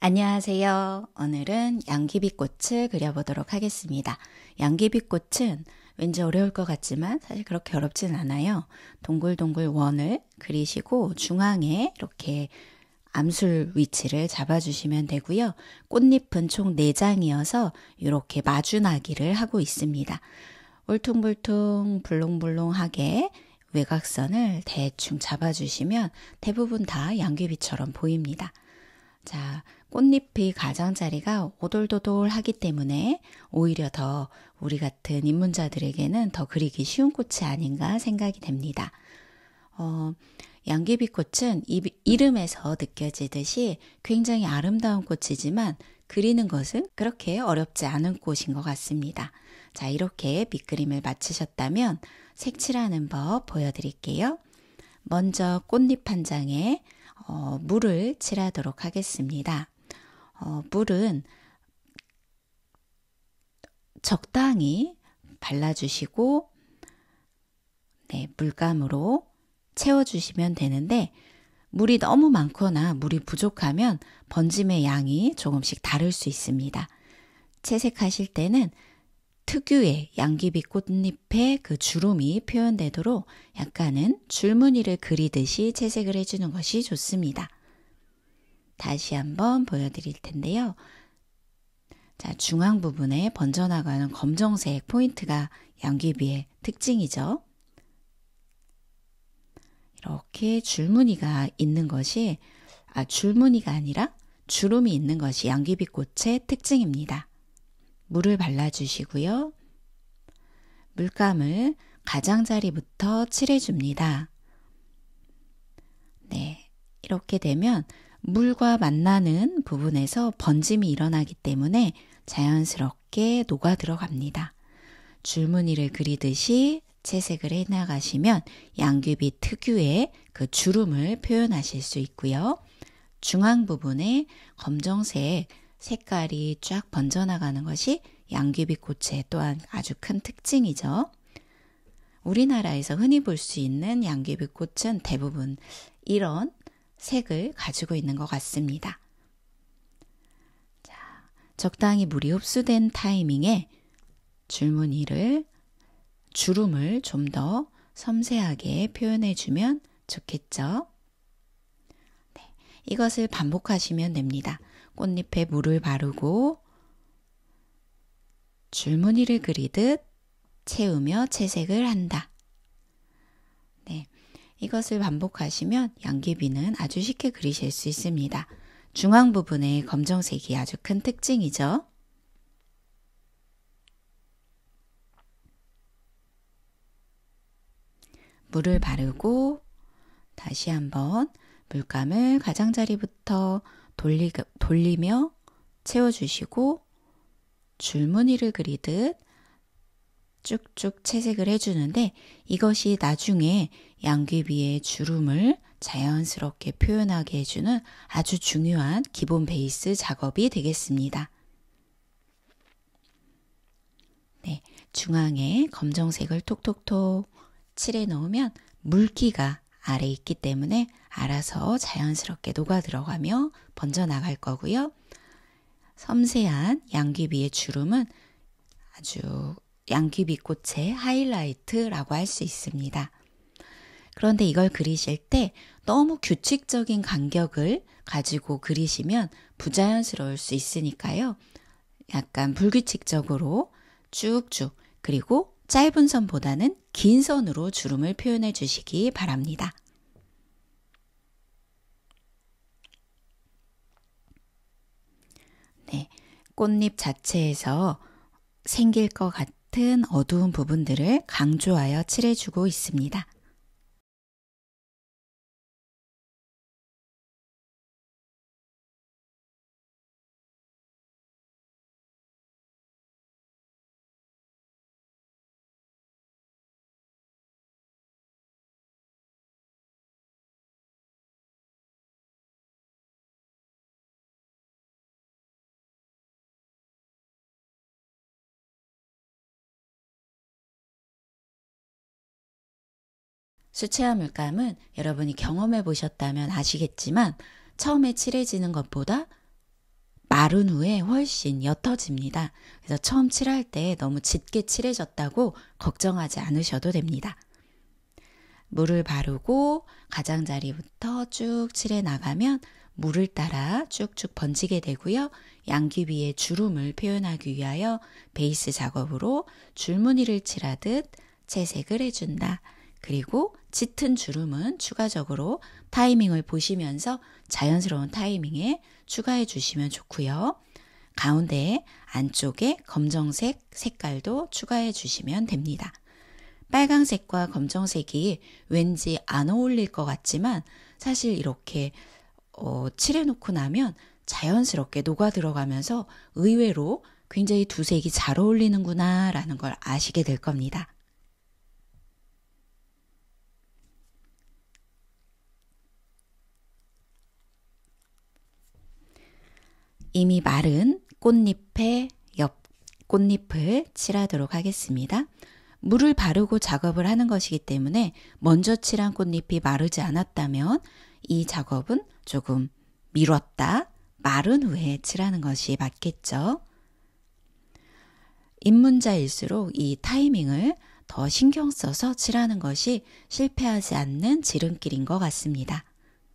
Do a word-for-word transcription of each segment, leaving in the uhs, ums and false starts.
안녕하세요. 오늘은 양귀비꽃을 그려보도록 하겠습니다. 양귀비꽃은 왠지 어려울 것 같지만 사실 그렇게 어렵진 않아요. 동글동글 원을 그리시고 중앙에 이렇게 암술 위치를 잡아주시면 되고요. 꽃잎은 총 네 장이어서 이렇게 마주나기를 하고 있습니다. 울퉁불퉁 불롱불롱하게 외곽선을 대충 잡아주시면 대부분 다 양귀비처럼 보입니다. 자, 꽃잎의 가장자리가 오돌도돌하기 때문에 오히려 더 우리 같은 입문자들에게는 더 그리기 쉬운 꽃이 아닌가 생각이 됩니다. 어, 양귀비꽃은 이, 이름에서 느껴지듯이 굉장히 아름다운 꽃이지만 그리는 것은 그렇게 어렵지 않은 꽃인 것 같습니다. 자, 이렇게 밑그림을 마치셨다면 색칠하는 법 보여드릴게요. 먼저 꽃잎 한 장에 어, 물을 칠하도록 하겠습니다. 어, 물은 적당히 발라주시고 네, 물감으로 채워주시면 되는데 물이 너무 많거나 물이 부족하면 번짐의 양이 조금씩 다를 수 있습니다. 채색하실 때는 특유의 양귀비 꽃잎의 그 주름이 표현되도록 약간은 줄무늬를 그리듯이 채색을 해주는 것이 좋습니다. 다시 한번 보여드릴 텐데요. 자, 중앙 부분에 번져나가는 검정색 포인트가 양귀비의 특징이죠. 이렇게 줄무늬가 있는 것이, 아, 줄무늬가 아니라 주름이 있는 것이 양귀비 꽃의 특징입니다. 물을 발라주시고요. 물감을 가장자리부터 칠해줍니다. 네, 이렇게 되면 물과 만나는 부분에서 번짐이 일어나기 때문에 자연스럽게 녹아 들어갑니다. 줄무늬를 그리듯이 채색을 해나가시면 양귀비 특유의 그 주름을 표현하실 수 있고요. 중앙 부분에 검정색 색깔이 쫙 번져나가는 것이 양귀비 꽃의 또한 아주 큰 특징이죠. 우리나라에서 흔히 볼 수 있는 양귀비 꽃은 대부분 이런 색을 가지고 있는 것 같습니다. 자, 적당히 물이 흡수된 타이밍에 줄무늬를, 주름을 좀 더 섬세하게 표현해주면 좋겠죠. 네, 이것을 반복하시면 됩니다. 꽃잎에 물을 바르고 줄무늬를 그리듯 채우며 채색을 한다. 네, 이것을 반복하시면 양귀비는 아주 쉽게 그리실 수 있습니다. 중앙 부분에 검정색이 아주 큰 특징이죠. 물을 바르고 다시 한번 물감을 가장자리부터 돌리, 돌리며 채워주시고 줄무늬를 그리듯 쭉쭉 채색을 해주는데 이것이 나중에 양귀비의 주름을 자연스럽게 표현하게 해주는 아주 중요한 기본 베이스 작업이 되겠습니다. 네, 중앙에 검정색을 톡톡톡 칠해 놓으면 물기가 아래 있기 때문에 알아서 자연스럽게 녹아 들어가며 번져 나갈 거고요. 섬세한 양귀비의 주름은 아주 양귀비 꽃의 하이라이트라고 할 수 있습니다. 그런데 이걸 그리실 때 너무 규칙적인 간격을 가지고 그리시면 부자연스러울 수 있으니까요. 약간 불규칙적으로 쭉쭉, 그리고 짧은 선보다는 긴 선으로 주름을 표현해 주시기 바랍니다. 네, 꽃잎 자체에서 생길 것 같은 어두운 부분들을 강조하여 칠해주고 있습니다. 수채화 물감은 여러분이 경험해 보셨다면 아시겠지만 처음에 칠해지는 것보다 마른 후에 훨씬 옅어집니다. 그래서 처음 칠할 때 너무 짙게 칠해졌다고 걱정하지 않으셔도 됩니다. 물을 바르고 가장자리부터 쭉 칠해 나가면 물을 따라 쭉쭉 번지게 되고요. 양귀 위에 주름을 표현하기 위하여 베이스 작업으로 줄무늬를 칠하듯 채색을 해준다. 그리고 짙은 주름은 추가적으로 타이밍을 보시면서 자연스러운 타이밍에 추가해 주시면 좋고요. 가운데 안쪽에 검정색 색깔도 추가해 주시면 됩니다. 빨강색과 검정색이 왠지 안 어울릴 것 같지만 사실 이렇게 어, 칠해놓고 나면 자연스럽게 녹아 들어가면서 의외로 굉장히 두 색이 잘 어울리는구나 라는 걸 아시게 될 겁니다. 이미 마른 꽃잎의 옆 꽃잎을 칠하도록 하겠습니다. 물을 바르고 작업을 하는 것이기 때문에 먼저 칠한 꽃잎이 마르지 않았다면 이 작업은 조금 미뤘다, 마른 후에 칠하는 것이 맞겠죠. 입문자일수록 이 타이밍을 더 신경 써서 칠하는 것이 실패하지 않는 지름길인 것 같습니다.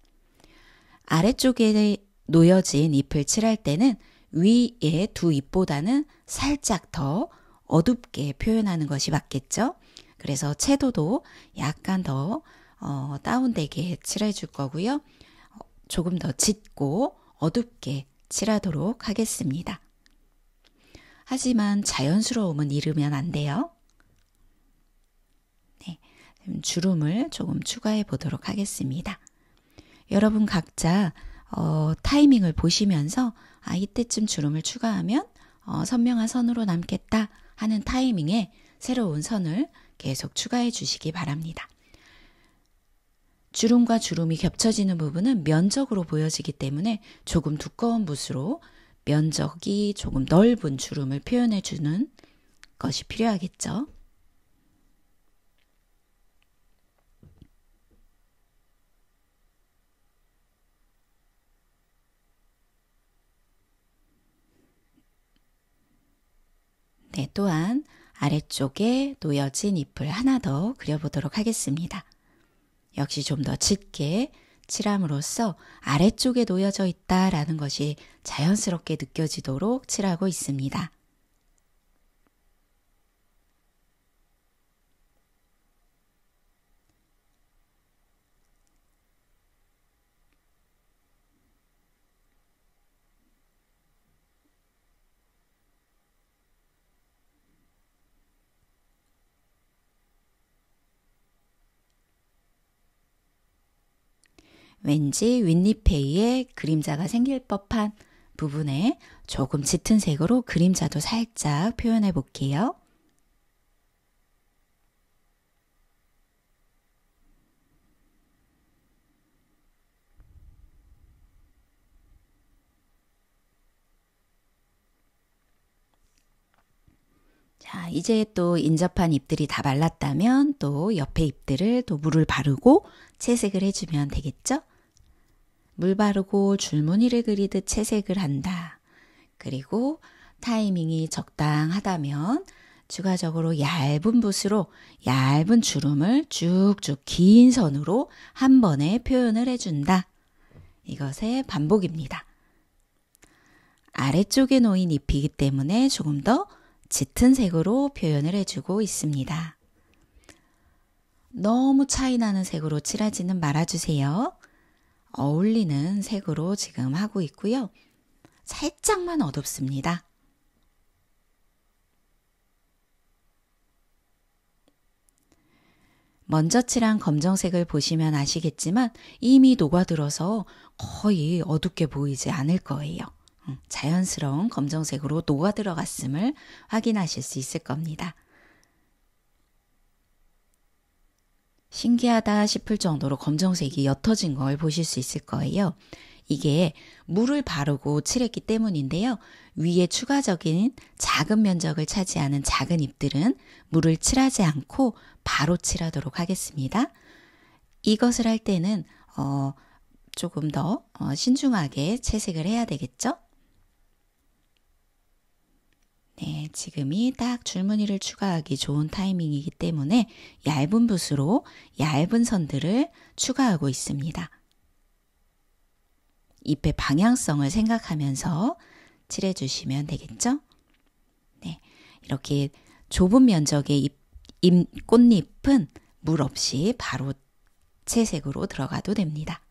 아래쪽에 놓여진 잎을 칠할 때는 위의 두 잎보다는 살짝 더 어둡게 표현하는 것이 맞겠죠. 그래서 채도도 약간 더 어, 다운되게 칠해 줄 거고요. 조금 더 짙고 어둡게 칠하도록 하겠습니다. 하지만 자연스러움은 잃으면 안 돼요. 네, 주름을 조금 추가해 보도록 하겠습니다. 여러분 각자 어, 타이밍을 보시면서 아, 이때쯤 주름을 추가하면 어, 선명한 선으로 남겠다 하는 타이밍에 새로운 선을 계속 추가해 주시기 바랍니다. 주름과 주름이 겹쳐지는 부분은 면적으로 보여지기 때문에 조금 두꺼운 붓으로 면적이 조금 넓은 주름을 표현해 주는 것이 필요하겠죠. 네, 또한 아래쪽에 놓여진 잎을 하나 더 그려보도록 하겠습니다. 역시 좀 더 짙게 칠함으로써 아래쪽에 놓여져 있다라는 것이 자연스럽게 느껴지도록 칠하고 있습니다. 왠지 윗잎에 의해 그림자가 생길 법한 부분에 조금 짙은 색으로 그림자도 살짝 표현해 볼게요. 자, 이제 또 인접한 잎들이 다 말랐다면 또 옆에 잎들을 또 물을 바르고 채색을 해주면 되겠죠? 물 바르고 줄무늬를 그리듯 채색을 한다. 그리고 타이밍이 적당하다면 추가적으로 얇은 붓으로 얇은 주름을 쭉쭉 긴 선으로 한 번에 표현을 해준다. 이것의 반복입니다. 아래쪽에 놓인 잎이기 때문에 조금 더 짙은 색으로 표현을 해주고 있습니다. 너무 차이 나는 색으로 칠하지는 말아주세요. 어울리는 색으로 지금 하고 있고요. 살짝만 어둡습니다. 먼저 칠한 검정색을 보시면 아시겠지만 이미 녹아들어서 거의 어둡게 보이지 않을 거예요. 자연스러운 검정색으로 녹아 들어갔음을 확인하실 수 있을 겁니다. 신기하다 싶을 정도로 검정색이 옅어진 걸 보실 수 있을 거예요. 이게 물을 바르고 칠했기 때문인데요. 위에 추가적인 작은 면적을 차지하는 작은 잎들은 물을 칠하지 않고 바로 칠하도록 하겠습니다. 이것을 할 때는 어, 조금 더 어, 신중하게 채색을 해야 되겠죠? 네, 지금이 딱 줄무늬를 추가하기 좋은 타이밍이기 때문에 얇은 붓으로 얇은 선들을 추가하고 있습니다. 잎의 방향성을 생각하면서 칠해주시면 되겠죠? 네, 이렇게 좁은 면적의 잎, 잎, 꽃잎은 물 없이 바로 채색으로 들어가도 됩니다.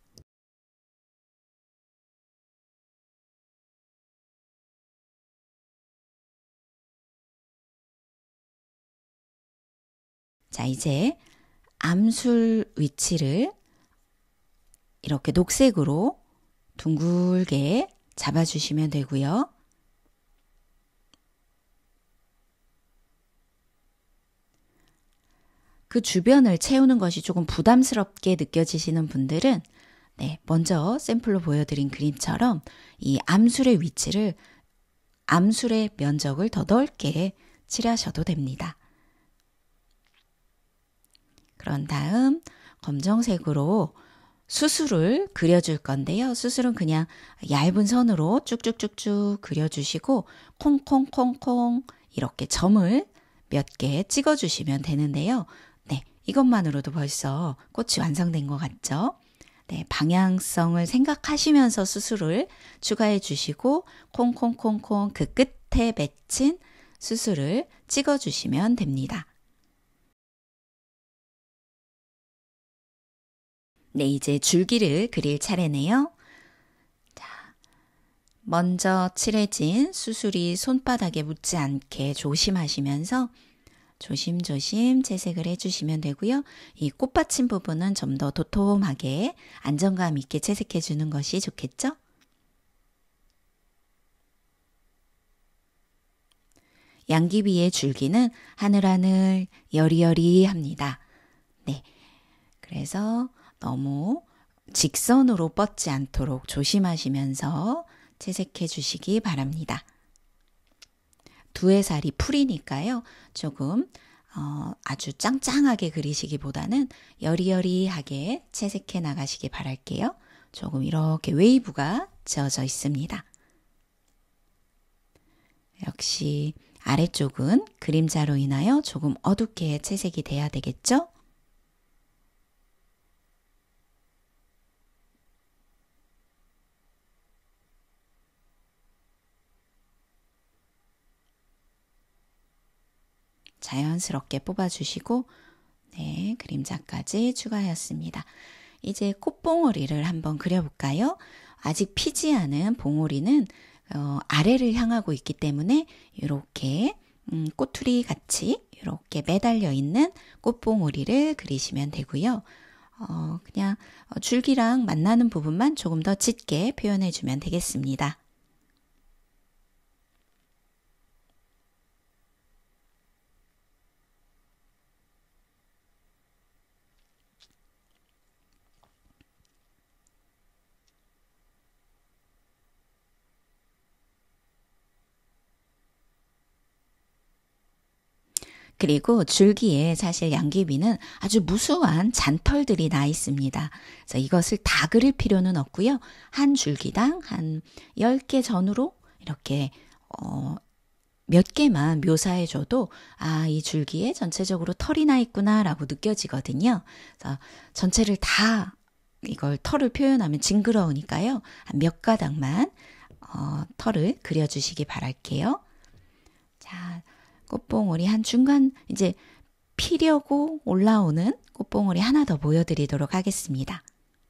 자, 이제 암술 위치를 이렇게 녹색으로 둥글게 잡아주시면 되고요. 그 주변을 채우는 것이 조금 부담스럽게 느껴지시는 분들은 네, 먼저 샘플로 보여드린 그림처럼 이 암술의 위치를 암술의 면적을 더 넓게 칠하셔도 됩니다. 그런 다음 검정색으로 수술을 그려줄 건데요. 수술은 그냥 얇은 선으로 쭉쭉쭉쭉 그려주시고 콩콩콩콩 이렇게 점을 몇 개 찍어주시면 되는데요. 네, 이것만으로도 벌써 꽃이 완성된 것 같죠? 네, 방향성을 생각하시면서 수술을 추가해 주시고 콩콩콩콩 그 끝에 맺힌 수술을 찍어주시면 됩니다. 네, 이제 줄기를 그릴 차례네요. 자, 먼저 칠해진 수술이 손바닥에 묻지 않게 조심하시면서 조심조심 채색을 해주시면 되고요. 이 꽃받침 부분은 좀 더 도톰하게 안정감 있게 채색해 주는 것이 좋겠죠? 양귀비의 줄기는 하늘하늘 여리여리합니다. 네, 그래서 너무 직선으로 뻗지 않도록 조심하시면서 채색해 주시기 바랍니다. 두의 살이 풀이니까요. 조금 어, 아주 짱짱하게 그리시기보다는 여리여리하게 채색해 나가시기 바랄게요. 조금 이렇게 웨이브가 지어져 있습니다. 역시 아래쪽은 그림자로 인하여 조금 어둡게 채색이 돼야 되겠죠? 자연스럽게 뽑아주시고 네, 그림자까지 추가하였습니다. 이제 꽃봉오리를 한번 그려볼까요? 아직 피지 않은 봉오리는 어, 아래를 향하고 있기 때문에 이렇게 음, 꼬투리 같이 이렇게 매달려 있는 꽃봉오리를 그리시면 되고요. 어, 그냥 줄기랑 만나는 부분만 조금 더 짙게 표현해 주면 되겠습니다. 그리고 줄기에 사실 양귀비는 아주 무수한 잔털들이 나 있습니다. 그래서 이것을 다 그릴 필요는 없고요. 한 줄기당 한 열 개 전후로 이렇게 어, 몇 개만 묘사해줘도 아, 이 줄기에 전체적으로 털이 나 있구나 라고 느껴지거든요. 그래서 전체를 다 이걸 털을 표현하면 징그러우니까요. 한 몇 가닥만 어, 털을 그려주시기 바랄게요. 자, 꽃봉오리 한 중간 이제 피려고 올라오는 꽃봉오리 하나 더 보여드리도록 하겠습니다.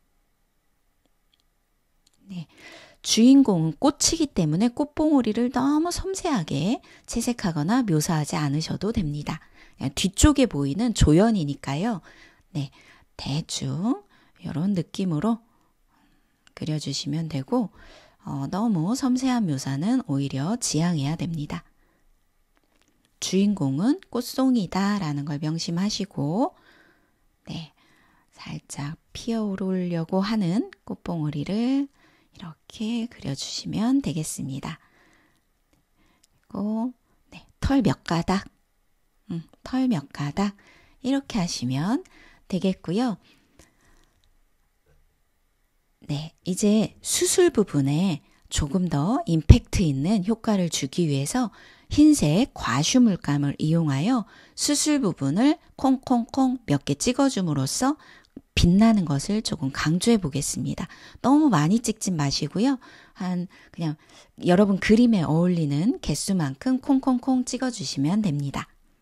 네, 주인공은 꽃이기 때문에 꽃봉오리를 너무 섬세하게 채색하거나 묘사하지 않으셔도 됩니다. 뒤쪽에 보이는 조연이니까요. 네, 대충 이런 느낌으로 그려주시면 되고 어, 너무 섬세한 묘사는 오히려 지양해야 됩니다. 주인공은 꽃송이다 라는 걸 명심하시고 네, 살짝 피어오르려고 하는 꽃봉오리를 이렇게 그려주시면 되겠습니다. 그리고 네, 털 몇 가닥, 음, 털 몇 가닥 이렇게 하시면 되겠고요. 네, 이제 수술 부분에 조금 더 임팩트 있는 효과를 주기 위해서 흰색 과슈 물감을 이용하여 수술 부분을 콩콩콩 몇 개 찍어줌으로써 빛나는 것을 조금 강조해 보겠습니다. 너무 많이 찍진 마시고요. 한 그냥 여러분 그림에 어울리는 개수만큼 콩콩콩 찍어주시면 됩니다.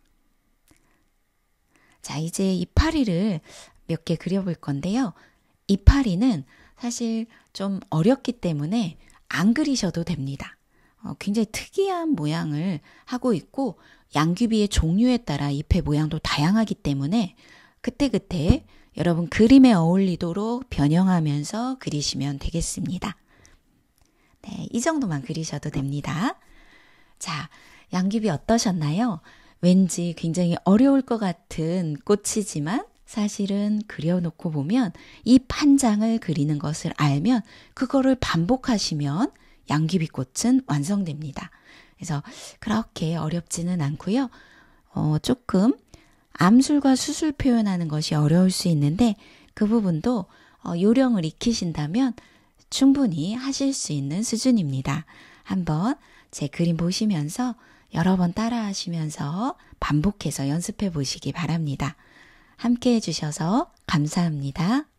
자, 이제 이파리를 몇 개 그려볼 건데요. 이파리는 사실 좀 어렵기 때문에 안 그리셔도 됩니다. 어, 굉장히 특이한 모양을 하고 있고 양귀비의 종류에 따라 잎의 모양도 다양하기 때문에 그때그때 여러분 그림에 어울리도록 변형하면서 그리시면 되겠습니다. 네, 이 정도만 그리셔도 됩니다. 자, 양귀비 어떠셨나요? 왠지 굉장히 어려울 것 같은 꽃이지만 사실은 그려놓고 보면 이 한 장을 그리는 것을 알면 그거를 반복하시면 양귀비 꽃은 완성됩니다. 그래서 그렇게 어렵지는 않고요. 어, 조금 암술과 수술 표현하는 것이 어려울 수 있는데 그 부분도 어, 요령을 익히신다면 충분히 하실 수 있는 수준입니다. 한번 제 그림 보시면서 여러 번 따라 하시면서 반복해서 연습해 보시기 바랍니다. 함께 해주셔서 감사합니다.